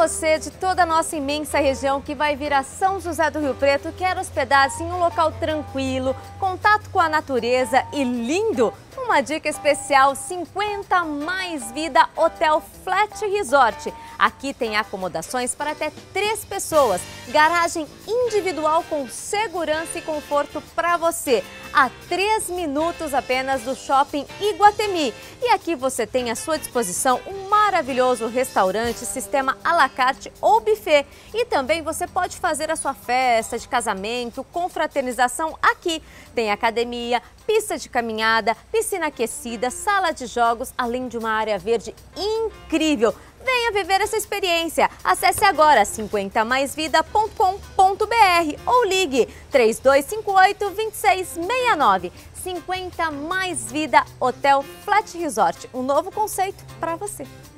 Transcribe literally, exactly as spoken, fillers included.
você de toda a nossa imensa região que vai vir a São José do Rio Preto, quer hospedar-se em um local tranquilo, contato com a natureza e lindo, uma dica especial: cinquenta mais vida Hotel Flat Resort. Aqui tem acomodações para até três pessoas, garagem individual com segurança e conforto para você, a três minutos apenas do Shopping Iguatemi. E aqui você tem à sua disposição um maravilhoso restaurante, sistema à la carte ou buffet. E também você pode fazer a sua festa de casamento, confraternização aqui. Tem academia, pista de caminhada, piscina aquecida, sala de jogos, além de uma área verde incrível. Venha viver essa experiência. Acesse agora cinquenta mais vida ponto com ponto br ou ligue três dois cinco oito, dois seis seis nove. cinquenta mais vida Hotel Flat Resort, um novo conceito para você.